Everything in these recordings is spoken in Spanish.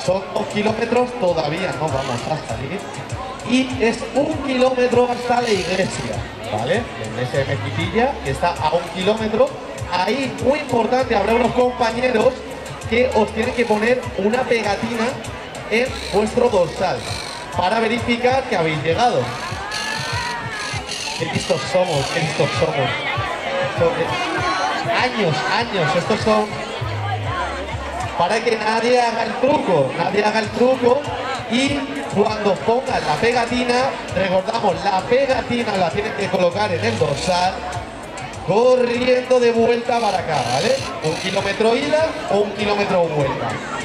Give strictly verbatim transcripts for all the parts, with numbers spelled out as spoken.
son dos kilómetros, todavía no vamos a salir. Y es un kilómetro hasta la iglesia, ¿vale? La iglesia de Mezquitilla, que está a un kilómetro. Ahí, muy importante, habrá unos compañeros que os tienen que poner una pegatina en vuestro dorsal para verificar que habéis llegado. Qué listos somos, qué listos somos. Esto es... Años, años, estos son para que nadie haga el truco, nadie haga el truco. Y cuando pongan la pegatina, recordamos, la pegatina la tienen que colocar en el dorsal, corriendo de vuelta para acá, ¿vale? Un kilómetro ida o un kilómetro vuelta.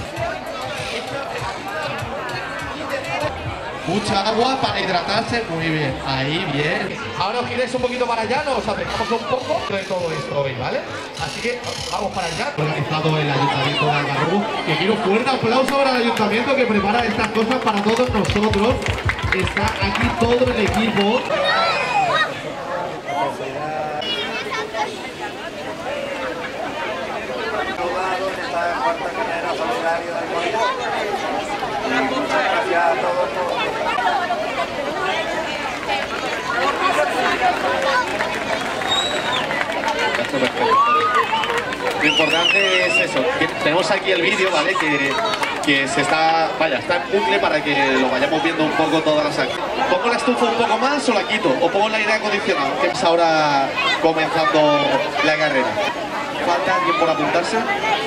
Mucha agua para hidratarse, muy bien, ahí bien. Ahora os giréis un poquito para allá, nos acercamos un poco de todo esto hoy, ¿vale? Así que vamos para allá. Organizado el Ayuntamiento de Algarrobo, que quiero un fuerte aplauso para el Ayuntamiento que prepara estas cosas para todos nosotros. Está aquí todo el equipo. Gracias a todos. Lo importante es eso, que tenemos aquí el vídeo, ¿vale? Que, que se está, vaya, está en bucle para que lo vayamos viendo un poco todas las acciones. ¿Pongo la estufa un poco más o la quito? ¿O pongo el aire acondicionado? Que es ahora comenzando la carrera. ¿Falta alguien por apuntarse?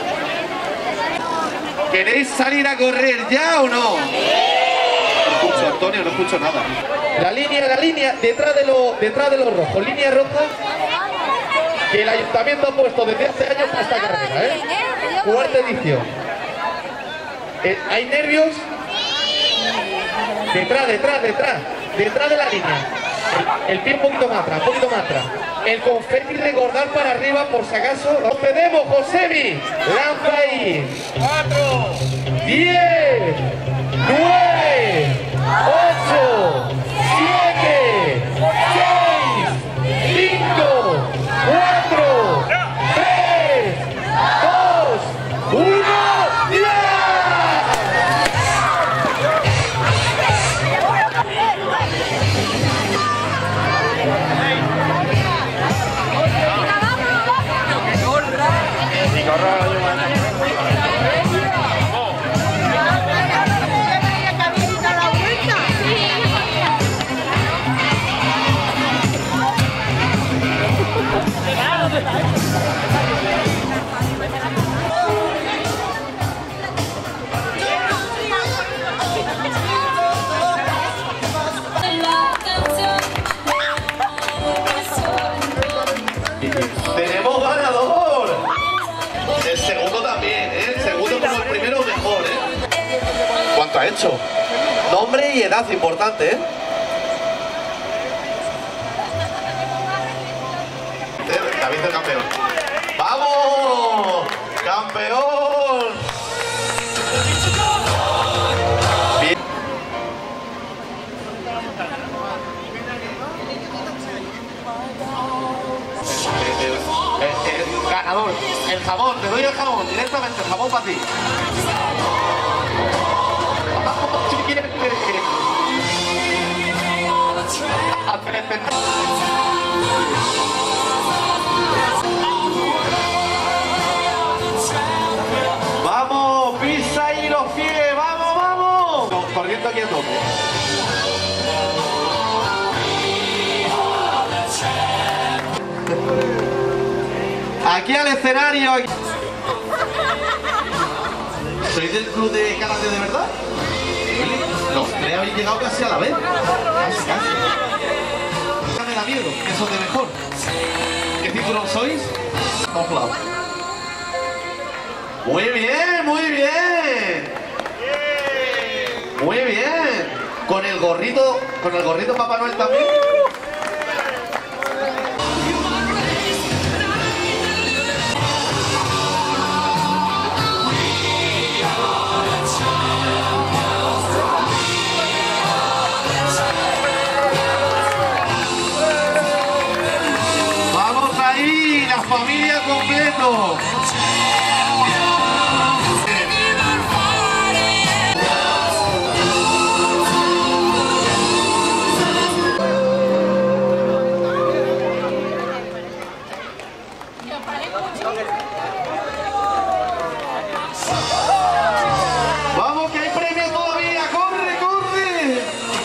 ¿Queréis salir a correr ya o no? No escucho, Antonio, no escucho nada. La línea, la línea, detrás de lo, detrás de los rojos, línea roja que el Ayuntamiento ha puesto desde hace años para esta carrera, ¿eh? Cuarta edición. Eh, ¿Hay nervios? Detrás, detrás, detrás, detrás de la línea. El, el pie un poquito más atrás, un poquito más atrás. El confeti recordar para arriba por si acaso. ¡Nos pedimos, Josebi! Lanza ahí. Cuatro, diez, nueve, ocho, siete, seis, cinco, cuatro, tres, dos, uno, ¡ya! ¡Tenemos ganador! El segundo también, ¿eh? El segundo como el primero mejor, ¿eh? ¿Cuánto ha hecho? Nombre y edad, importante, ¿eh? David el campeón. ¡Vamos! ¡Campeón! Bien. El, el ganador, el jabón, te doy el jabón, directamente, el jabón para ti. Vamos, pisa y los pies, vamos, vamos. Corriendo aquí a tope. Aquí al escenario. Aquí. ¿Sois del club de karate de verdad? Los tres habéis llegado casi a la vez. Casi, casi. Me da miedo, que son de mejor. ¿Qué título sois? Ojalá. Muy bien, muy bien. Muy bien. Con el gorrito, con el gorrito Papá Noel también. Familia completo. ¡Vamos, que hay premios todavía! ¡Corre, corre!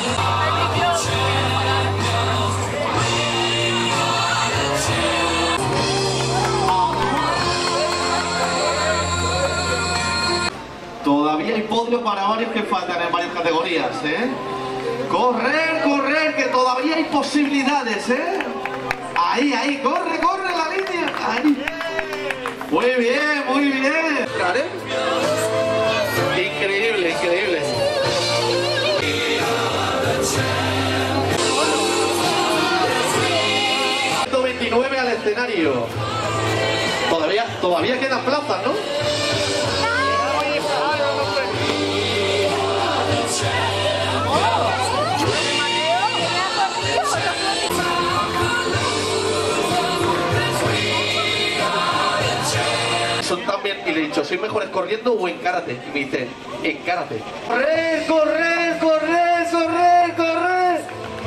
Todavía hay podio para varios que faltan en varias categorías, ¿eh? ¡Correr, correr! Que todavía hay posibilidades, ¿eh? Ahí, ahí, corre, corre la línea. Ahí. Muy bien, muy bien. ¿Vale? Increíble, increíble. ciento veintinueve al escenario. Todavía, todavía quedan plazas, ¿no? Son también, y le he dicho, ¿sois mejores corriendo o en karate? Y me dice, en karate. ¡Correr, correr, correr, correr, correr!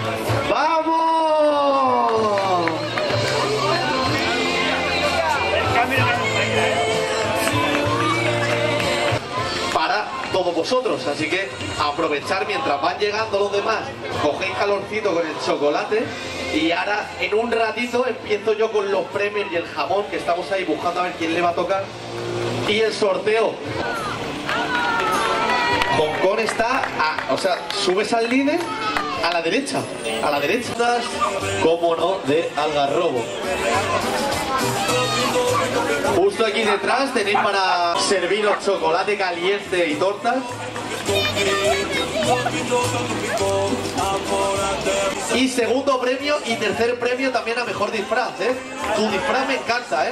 ¡Vamos! Para todos vosotros, así que aprovechar mientras van llegando los demás, cogéis calorcito con el chocolate. Y ahora, en un ratito, empiezo yo con los premios y el jamón, que estamos ahí buscando a ver quién le va a tocar. Y el sorteo. Hong Kong está, a, o sea, subes al líder a la derecha. A la derecha. Como no, de Algarrobo. Justo aquí detrás tenéis para serviros chocolate caliente y tortas. Y segundo premio y tercer premio también a mejor disfraz, ¿eh? Tu disfraz me encanta, ¿eh?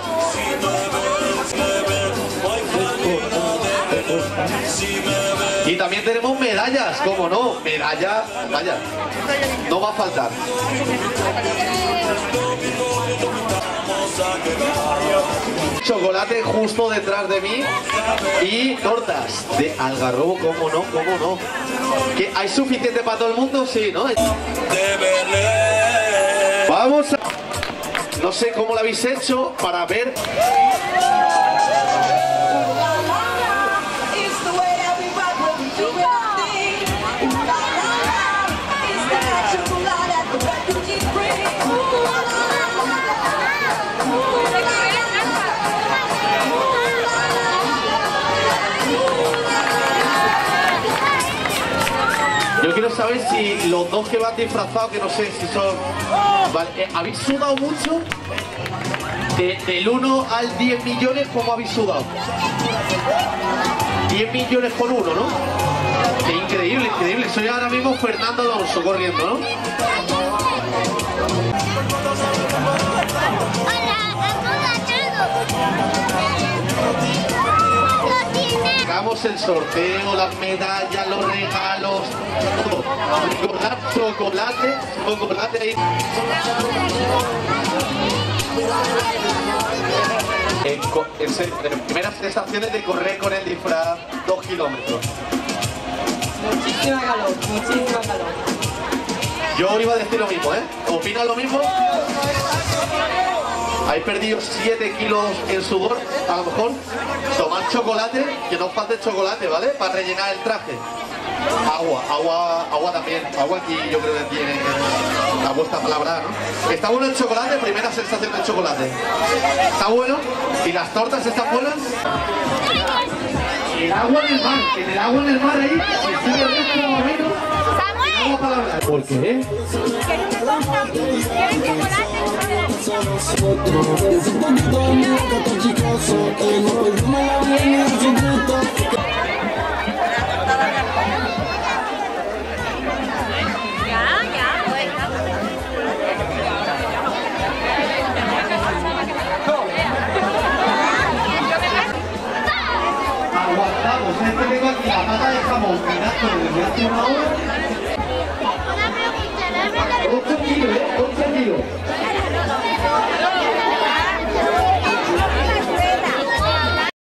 Y también tenemos medallas, ¿cómo no? Medalla, vaya, no va a faltar. Chocolate justo detrás de mí y tortas de Algarrobo, ¿cómo no? ¿Cómo no? ¿Que hay suficiente para todo el mundo? Sí, ¿no? Vamos a... No sé cómo lo habéis hecho para ver... Yo quiero saber si los dos que van disfrazados, que no sé si son... Vale, eh, ¿habéis sudado mucho? De, del uno al diez millones, ¿cómo habéis sudado? diez millones por uno, ¿no? Qué increíble, increíble. Soy ahora mismo Fernando Alonso corriendo, ¿no? Hagamos el sorteo, las medallas, los regalos, todo. Chocolate, chocolate ahí. En, en, en primeras sensaciones de correr con el disfraz dos kilómetros. Muchísima calor, muchísima calor. Yo iba a decir lo mismo, ¿eh? ¿Opinas lo mismo? ¿Habéis perdido siete kilos en sudor, a lo mejor? Tomad chocolate, que no os falte chocolate, ¿vale? Para rellenar el traje. Agua, agua, agua también. Agua aquí yo creo que tiene la vuestra palabra, ¿no? ¿Está bueno el chocolate? Primera sensación del chocolate. ¿Está bueno? ¿Y las tortas están buenas? El agua en el mar, en el agua en el mar ahí, si sigue el resto más o menos. Agua para hablar. ¿Por qué? ¿Quieres chocolate?